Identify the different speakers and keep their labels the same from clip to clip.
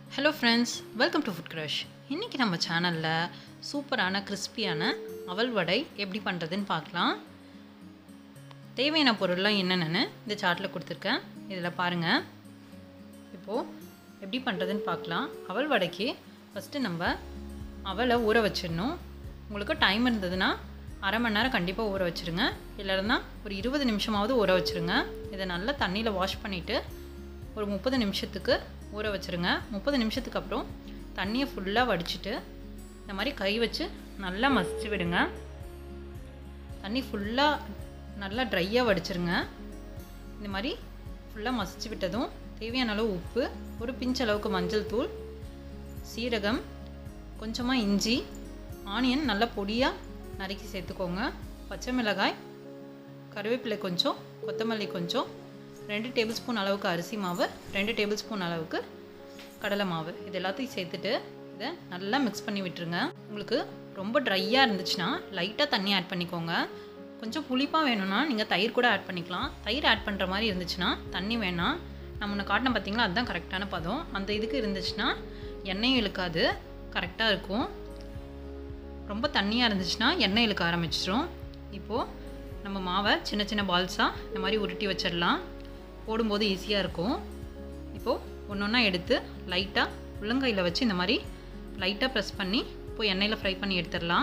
Speaker 1: Hello friends, welcome to food crush. இன்றைக்கி நம்ம சேனலில் சூப்பரான கிறிஸ்பியான அவல் வடை எப்படி பண்ணுறதுன்னு பார்க்கலாம். தேவையான பொருள்லாம் என்னென்னு இந்த சார்ட்டில் கொடுத்துருக்கேன், இதில் பாருங்கள். இப்போது எப்படி பண்ணுறதுன்னு பார்க்கலாம். அவல் வடைக்கு ஃபஸ்ட்டு நம்ம அவலை ஊற வச்சிடணும். உங்களுக்கு டைம் இருந்ததுன்னா அரை மணி நேரம் கண்டிப்பாக ஊற வச்சுருங்க, இல்லைன்னா ஒரு 20 நிமிஷமாவது ஊற வச்சுருங்க. இதை நல்லா தண்ணியில் வாஷ் பண்ணிவிட்டு ஒரு 30 நிமிஷத்துக்கு ஊற வச்சுருங்க. 30 நிமிஷத்துக்கு அப்புறம் தண்ணியை ஃபுல்லாக வடிச்சிட்டு இந்த மாதிரி கை வச்சு நல்லா மசிச்சு விடுங்க. தண்ணி ஃபுல்லாக நல்லா ட்ரையாக வடிச்சிருங்க. இந்த மாதிரி ஃபுல்லாக மசிச்சு விட்டதும் தேவையான அளவு உப்பு, ஒரு பிஞ்ச் அளவுக்கு மஞ்சள் தூள், சீரகம், கொஞ்சமாக இஞ்சி, ஆனியன் நல்லா பொடியாக நறுக்கி சேர்த்துக்கோங்க, பச்சை மிளகாய், கருவேப்பிலை கொஞ்சம், கொத்தமல்லி கொஞ்சம், 2 டேபிள் ஸ்பூன் அளவுக்கு அரிசி மாவு, 2 டேபிள் ஸ்பூன் அளவுக்கு கடலை மாவு, இது எல்லாத்தையும் சேர்த்துட்டு இதை நல்லா மிக்ஸ் பண்ணி விட்டுருங்க. உங்களுக்கு ரொம்ப ட்ரையாக இருந்துச்சுன்னா லைட்டாக தண்ணி ஆட் பண்ணிக்கோங்க. கொஞ்சம் புளிப்பாக வேணும்னா நீங்கள் தயிர் கூட ஆட் பண்ணிக்கலாம். தயிர் ஆட் பண்ணுற மாதிரி இருந்துச்சுன்னா தண்ணி வேணாம். நம்ம ஒன்று காட்டின பார்த்தீங்களா, அதுதான் கரெக்டான பதம். அந்த இதுக்கு இருந்துச்சுன்னா எண்ணெயும் இழுக்காது, கரெக்டாக இருக்கும். ரொம்ப தண்ணியாக இருந்துச்சுன்னா எண்ணெய் இழுக்க ஆரம்பிச்சிடும். இப்போது நம்ம மாவை சின்ன சின்ன பால்ஸாக இந்த மாதிரி உருட்டி வச்சிடலாம். போடும்போது ஈஸியாக இருக்கும். இப்போது ஒன்று ஒன்றா எடுத்து லைட்டாக உள்ளங்கையில் வச்சு இந்த மாதிரி லைட்டாக ப்ரெஸ் பண்ணி இப்போ எண்ணெயில் ஃப்ரை பண்ணி எடுத்துடலாம்.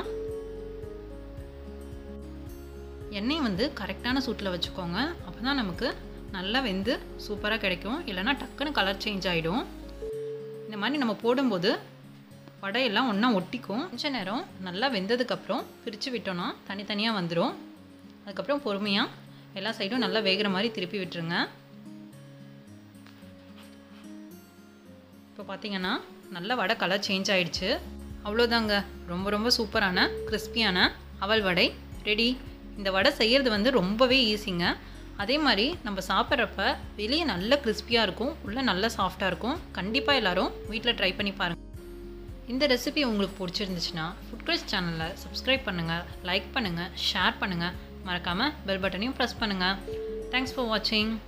Speaker 1: எண்ணெய் கரெக்டான சூட்டில் வச்சுக்கோங்க, அப்போ தான் நமக்கு நல்லா வெந்து சூப்பராக கிடைக்கும். இல்லைனா டக்குன்னு கலர் சேஞ்ச் ஆகிடும். இந்த மாதிரி நம்ம போடும்போது வடையெல்லாம் ஒன்றா ஒட்டிக்கும். கொஞ்ச நேரம் நல்லா வெந்ததுக்கப்புறம் பிரித்து விட்டோன்னா தனித்தனியாக வந்துடும். அதுக்கப்புறம் பொறுமையாக எல்லா சைடும் நல்லா வேகிற மாதிரி திருப்பி விட்டுருங்க. இப்போ பார்த்தீங்கன்னா நல்ல வடை கலர் சேஞ்ச் ஆகிடுச்சு. அவ்வளோதாங்க, ரொம்ப ரொம்ப சூப்பரான கிறிஸ்பியான அவல் வடை ரெடி. இந்த வடை செய்கிறது ரொம்பவே ஈஸிங்க. அதே மாதிரி நம்ம சாப்பிட்றப்ப வெளியே நல்ல கிறிஸ்பியாக இருக்கும், உள்ளே நல்லா சாஃப்டாக இருக்கும். கண்டிப்பாக எல்லோரும் வீட்டில் ட்ரை பண்ணி பாருங்கள். இந்த ரெசிபி உங்களுக்கு பிடிச்சிருந்துச்சுன்னா ஃபுட் க்ரஷ் சேனலை சப்ஸ்கிரைப் பண்ணுங்கள், லைக் பண்ணுங்கள், ஷேர் பண்ணுங்கள், மறக்காமல் பெல் பட்டனையும் ப்ரெஸ் பண்ணுங்கள். தேங்க்ஸ் ஃபார் வாட்சிங்.